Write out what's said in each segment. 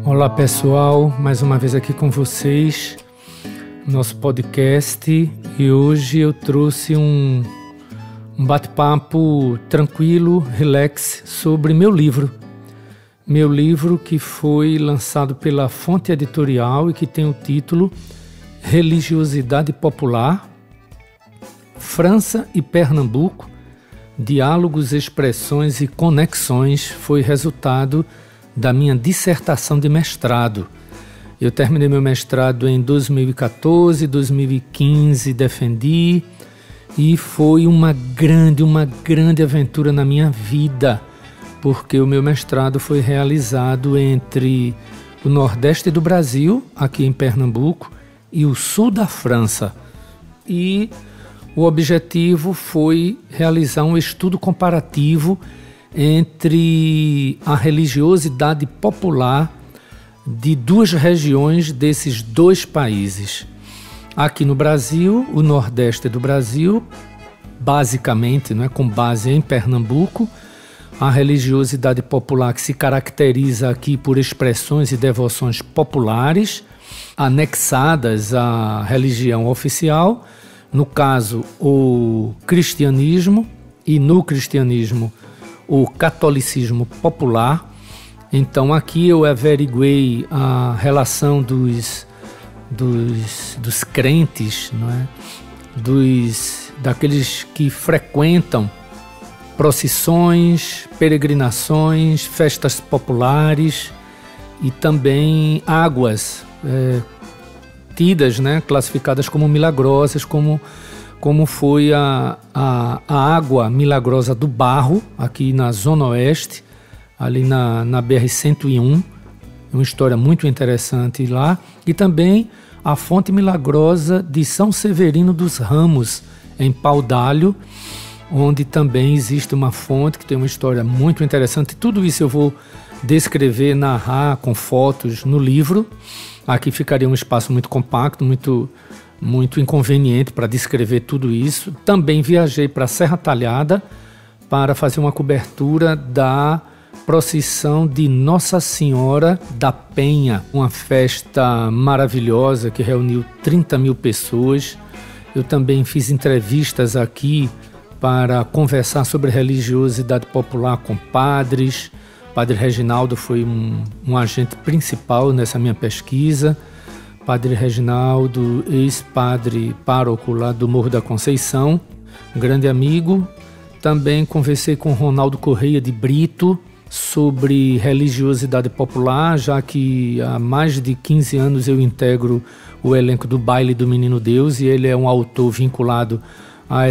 Olá pessoal, mais uma vez aqui com vocês, nosso podcast, e hoje eu trouxe um bate-papo tranquilo, relax, sobre meu livro. Meu livro que foi lançado pela Fonte Editorial e que tem o título Religiosidade Popular, França e Pernambuco, Diálogos, Expressões e Conexões, foi resultado da minha dissertação de mestrado. Eu terminei meu mestrado em 2014, 2015, defendi, e foi uma grande aventura na minha vida, porque o meu mestrado foi realizado entre o Nordeste do Brasil, aqui em Pernambuco, e o Sul da França. E o objetivo foi realizar um estudo comparativo entre a religiosidade popular de duas regiões desses dois países. Aqui no Brasil, o Nordeste do Brasil, basicamente, com base em Pernambuco, a religiosidade popular que se caracteriza aqui por expressões e devoções populares, anexadas à religião oficial, no caso, o cristianismo, e no cristianismo, o catolicismo popular. Então aqui eu averiguei a relação dos crentes, daqueles que frequentam procissões, peregrinações, festas populares e também águas tidas, classificadas como milagrosas, como foi a água milagrosa do Barro, aqui na Zona Oeste, ali na BR-101, uma história muito interessante lá, e também a fonte milagrosa de São Severino dos Ramos, em Pau d'Alho, onde também existe uma fonte que tem uma história muito interessante. Tudo isso eu vou descrever, narrar com fotos no livro. Aqui ficaria um espaço muito compacto, muito inconveniente para descrever tudo isso. Também viajei para a Serra Talhada para fazer uma cobertura da procissão de Nossa Senhora da Penha, uma festa maravilhosa que reuniu 30 mil pessoas. Eu também fiz entrevistas aqui para conversar sobre religiosidade popular com padres. Padre Reginaldo foi um agente principal nessa minha pesquisa. Padre Reginaldo, ex-padre pároco lá do Morro da Conceição, um grande amigo. Também conversei com Ronaldo Correia de Brito sobre religiosidade popular, já que há mais de 15 anos eu integro o elenco do Baile do Menino Deus, e ele é um autor vinculado a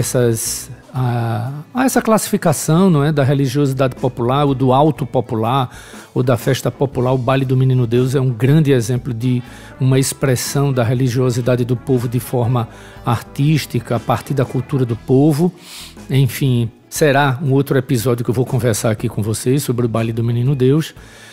essa classificação, da religiosidade popular, ou do alto popular, ou da festa popular. O Baile do Menino Deus é um grande exemplo de uma expressão da religiosidade do povo de forma artística, a partir da cultura do povo. Enfim, será um outro episódio que eu vou conversar aqui com vocês sobre o Baile do Menino Deus.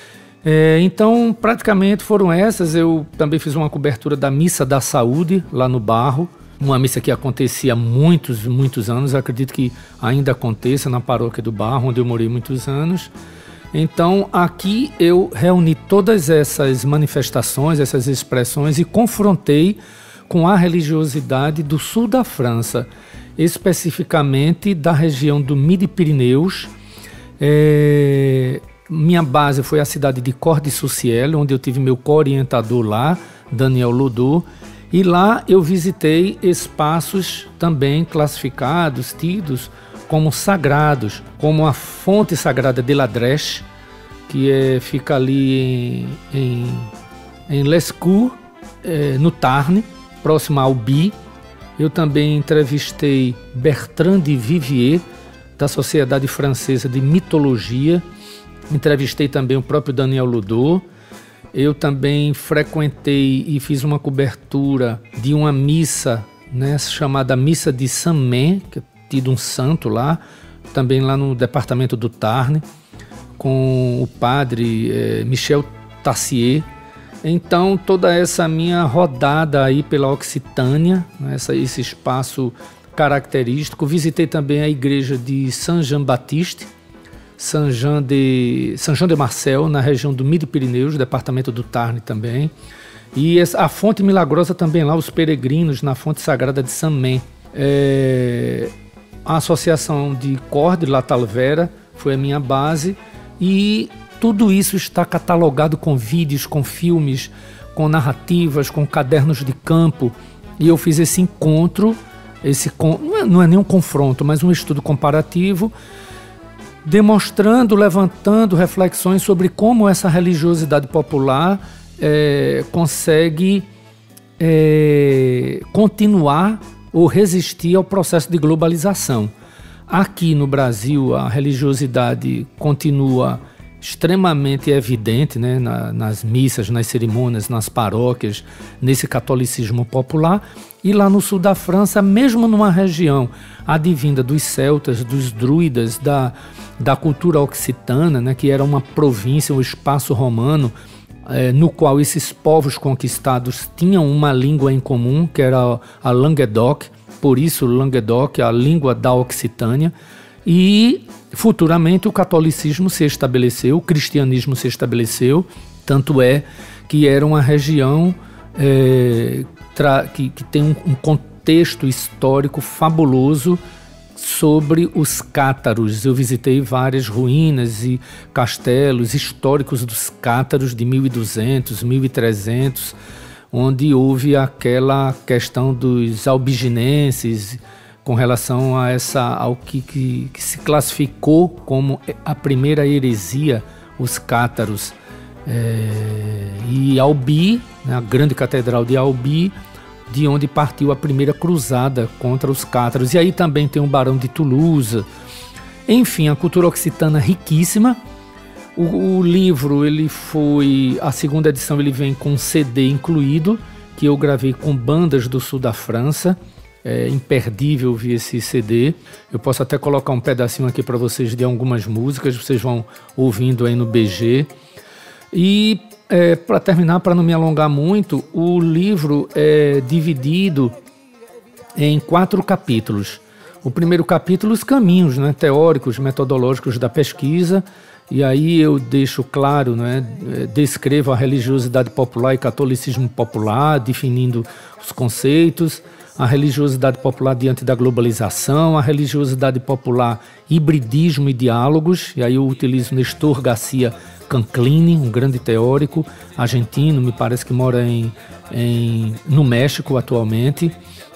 Então, praticamente foram essas. Eu também fiz uma cobertura da Missa da Saúde, lá no Barro, uma missa que acontecia há muitos anos, acredito que ainda aconteça na paróquia do Barro, onde eu morei muitos anos. Então aqui eu reuni todas essas manifestações, essas expressões, e confrontei com a religiosidade do sul da França, especificamente da região do Midi-Pyrénées. Minha base foi a cidade de Cordes-Sous-Ciel, onde eu tive meu co-orientador lá, Daniel Lodot. E lá eu visitei espaços também classificados, tidos como sagrados, como a fonte sagrada de Ladrèche, que fica ali em Lescourt, no Tarn, próximo a Albi. Eu também entrevistei Bertrand de Vivier, da Sociedade Francesa de Mitologia. Entrevistei também o próprio Daniel Lodot. Eu também frequentei e fiz uma cobertura de uma missa, chamada Missa de Saint-Main, que é tido um santo lá, também lá no departamento do Tarn, com o padre Michel Tassier. Então, toda essa minha rodada aí pela Occitânia, esse espaço característico. Visitei também a igreja de Saint-Jean-Baptiste, Saint-Jean-de-Marcel, na região do Midi-Pirineus, departamento do Tarn também. E a fonte milagrosa também lá, os peregrinos na fonte sagrada de Saint-Main. A associação de Corde, La Talvera, foi a minha base. E tudo isso está catalogado com vídeos, com filmes, com narrativas, com cadernos de campo. E eu fiz esse encontro, não é nem um confronto, mas um estudo comparativo, demonstrando, levantando reflexões sobre como essa religiosidade popular consegue continuar ou resistir ao processo de globalização. Aqui no Brasil, a religiosidade continua extremamente evidente, né, nas missas, nas cerimônias, nas paróquias, nesse catolicismo popular. E lá no sul da França, mesmo numa região advinda dos celtas, dos druidas, da cultura occitana, né, que era uma província, um espaço romano, no qual esses povos conquistados tinham uma língua em comum, que era a Languedoc, por isso Languedoc, a língua da Occitânia. E futuramente o catolicismo se estabeleceu, o cristianismo se estabeleceu, tanto é que era uma região que tem um contexto histórico fabuloso sobre os cátaros. Eu visitei várias ruínas e castelos históricos dos cátaros de 1200, 1300, onde houve aquela questão dos albigenenses com relação a ao que se classificou como a primeira heresia, os cátaros. E Albi, né, a grande catedral de Albi, de onde partiu a primeira cruzada contra os cátaros. E aí também tem o Barão de Toulouse. Enfim, a cultura occitana riquíssima. O livro, a segunda edição, ele vem com um CD incluído, que eu gravei com bandas do sul da França. É imperdível ouvir esse CD. Eu posso até colocar um pedacinho aqui para vocês de algumas músicas, vocês vão ouvindo aí no BG. E para terminar, para não me alongar muito, o livro é dividido em 4 capítulos. O primeiro capítulo, os caminhos, né, teóricos, metodológicos da pesquisa, e aí eu deixo claro, né, descrevo a religiosidade popular e catolicismo popular, definindo os conceitos, a religiosidade popular diante da globalização, a religiosidade popular, hibridismo e diálogos, e aí eu utilizo Nestor Garcia Canclini, um grande teórico argentino, me parece que mora no México atualmente.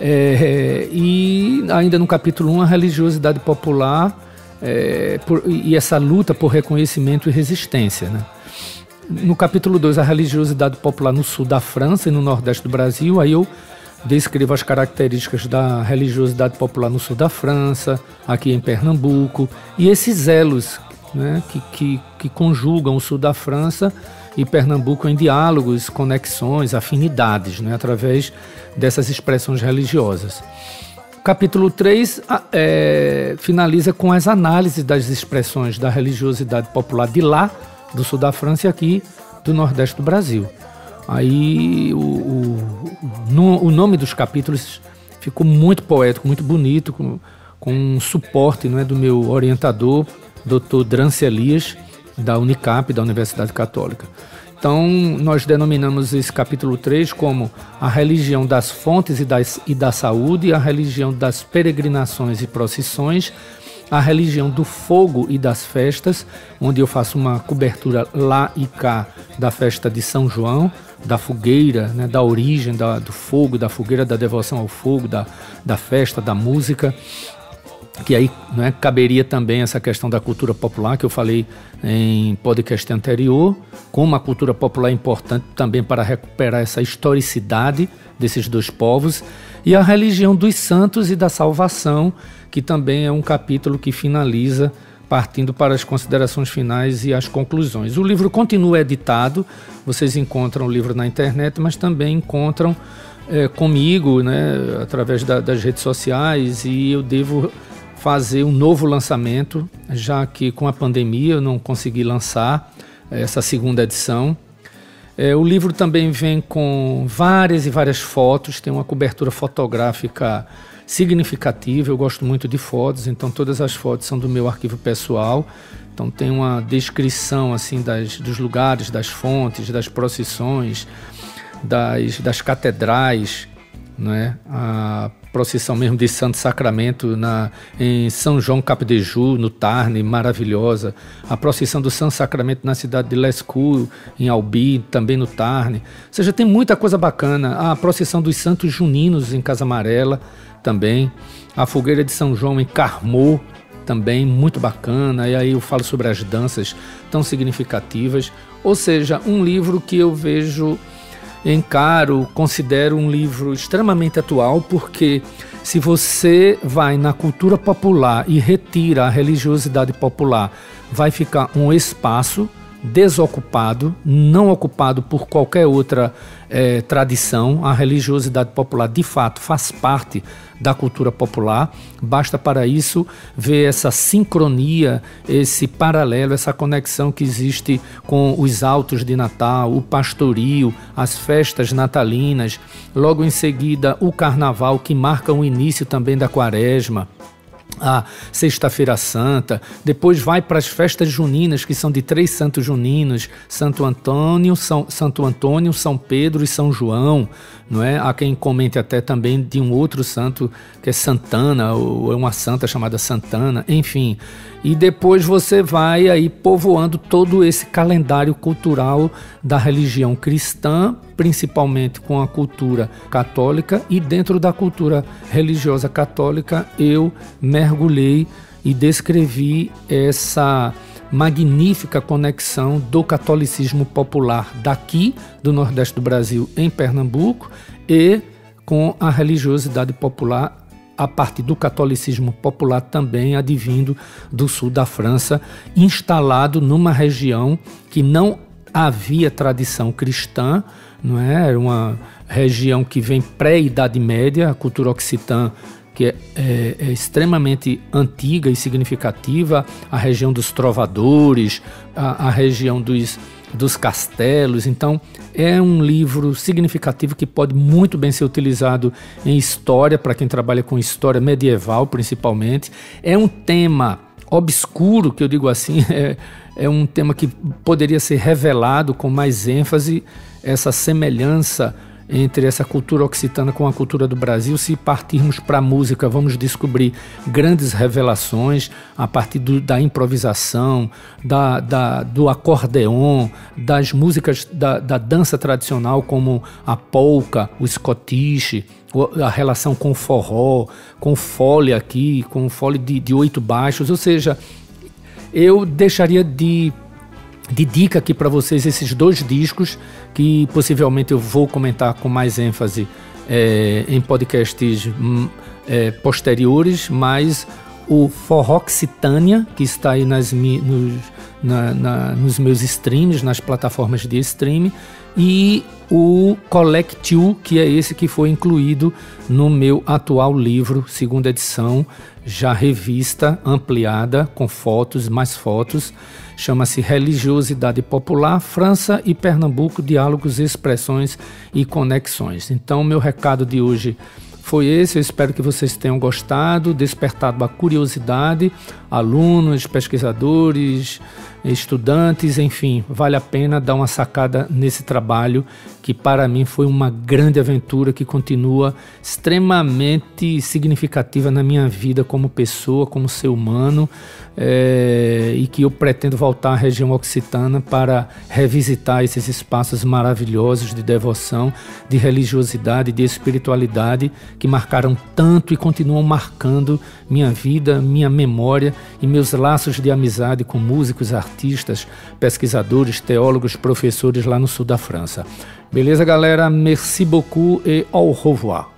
E ainda no capítulo 1, a religiosidade popular e essa luta por reconhecimento e resistência, né? No capítulo 2, a religiosidade popular no sul da França e no nordeste do Brasil, aí eu descrevo as características da religiosidade popular no sul da França, aqui em Pernambuco, e esses elos, né, que conjugam o sul da França e Pernambuco em diálogos, conexões, afinidades, né, através dessas expressões religiosas. O capítulo 3 finaliza com as análises das expressões da religiosidade popular de lá, do sul da França, e aqui do nordeste do Brasil. Aí o nome dos capítulos ficou muito poético, muito bonito, com um suporte, né, do meu orientador, Dr. Drance Elias, da Unicap, da Universidade Católica. Então, nós denominamos esse capítulo 3 como a religião das fontes e da saúde, a religião das peregrinações e procissões, a religião do fogo e das festas, onde eu faço uma cobertura lá e cá da festa de São João, da fogueira, né, da origem do fogo, da fogueira, da devoção ao fogo, da festa, da música, que aí, né, caberia também essa questão da cultura popular, que eu falei em podcast anterior, como a cultura popular é importante também para recuperar essa historicidade desses dois povos, e a religião dos santos e da salvação, que também é um capítulo que finaliza partindo para as considerações finais e as conclusões. O livro continua editado, vocês encontram o livro na internet, mas também encontram comigo, né, através das redes sociais, e eu devo fazer um novo lançamento, já que com a pandemia eu não consegui lançar essa segunda edição. O livro também vem com várias e várias fotos, tem uma cobertura fotográfica significativa, eu gosto muito de fotos, então todas as fotos são do meu arquivo pessoal. Então tem uma descrição assim dos lugares, das fontes, das procissões, das catedrais, né? A procissão mesmo de Santo Sacramento em São João Cap-de-Joux, no Tarn, maravilhosa. A procissão do Santo Sacramento na cidade de Lescure, em Albi, também no Tarn. Ou seja, tem muita coisa bacana. A procissão dos Santos Juninos em Casa Amarela também. A fogueira de São João em Carmaux, também muito bacana. E aí eu falo sobre as danças tão significativas. Ou seja, um livro que eu vejo, encaro, considero um livro extremamente atual, porque se você vai na cultura popular e retira a religiosidade popular, vai ficar um espaço desocupado, não ocupado por qualquer outra tradição. A religiosidade popular de fato faz parte da cultura popular. Basta para isso ver essa sincronia, esse paralelo, essa conexão que existe com os autos de Natal, o pastorio, as festas natalinas, logo em seguida o carnaval, que marca o início também da quaresma, a Sexta-feira Santa, depois vai para as festas juninas, que são de 3 santos juninos: Santo Antônio, São Pedro e São João, não é? Há quem comente até também de um outro santo, que é Santana, ou é uma santa chamada Santana, enfim. E depois você vai aí povoando todo esse calendário cultural da religião cristã, principalmente com a cultura católica, e dentro da cultura religiosa católica eu mergulhei e descrevi essa magnífica conexão do catolicismo popular daqui do Nordeste do Brasil, em Pernambuco, e com a religiosidade popular a partir do catolicismo popular também advindo do sul da França, instalado numa região que não havia tradição cristã, não é? Era uma região que vem pré-Idade Média, a cultura occitã, que é extremamente antiga e significativa, a região dos trovadores, a região dos castelos. Então é um livro significativo que pode muito bem ser utilizado em história, para quem trabalha com história medieval principalmente. É um tema obscuro, que eu digo assim, é um tema que poderia ser revelado com mais ênfase, essa semelhança entre essa cultura occitana com a cultura do Brasil. Se partirmos para a música, vamos descobrir grandes revelações a partir da improvisação, do acordeon, das músicas da dança tradicional, como a polca, o escotiche, a relação com o forró, com o fole aqui, com o fole de 8 baixos. Ou seja, eu deixaria de dica aqui para vocês esses 2 discos, que possivelmente eu vou comentar com mais ênfase em podcasts posteriores, mas o Forroxitânia, que está aí nos meus streams, nas plataformas de streaming, e o Collectiu, que é esse que foi incluído no meu atual livro, 2ª edição, já revista, ampliada, com fotos, mais fotos. Chama-se Religiosidade Popular, França e Pernambuco, Diálogos, Expressões e Conexões. Então, meu recado de hoje foi esse. Eu espero que vocês tenham gostado, despertado a curiosidade, alunos, pesquisadores, estudantes, enfim, vale a pena dar uma sacada nesse trabalho, que para mim foi uma grande aventura, que continua extremamente significativa na minha vida como pessoa, como ser humano, e que eu pretendo voltar à região occitana para revisitar esses espaços maravilhosos de devoção, de religiosidade, de espiritualidade, que marcaram tanto e continuam marcando minha vida, minha memória e meus laços de amizade com músicos, artistas, pesquisadores, teólogos, professores lá no sul da França. Beleza, galera? Merci beaucoup et au revoir.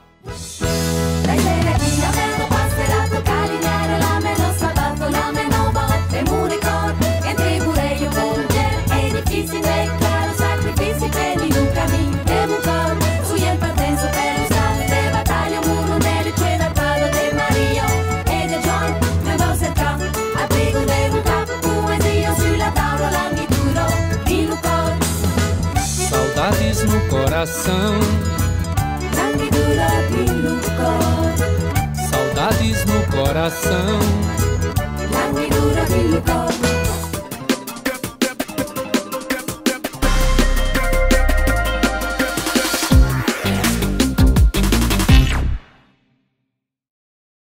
Saudades no coração, languidura aqui no cor. Saudades no coração, languidura aqui no cor.